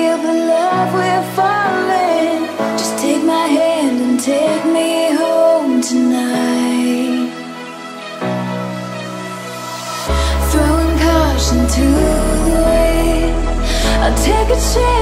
feel the love we're falling. Just take my hand and take me home tonight. Throwing caution to the wind, I'll take a chance.